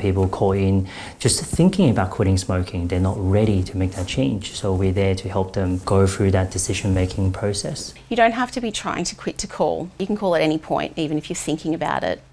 people call in just thinking about quitting smoking. They're not ready to make that change. So we're there to help them go through that decision-making process. You don't have to be trying to quit to call. You can call at any point, even if you're thinking about it.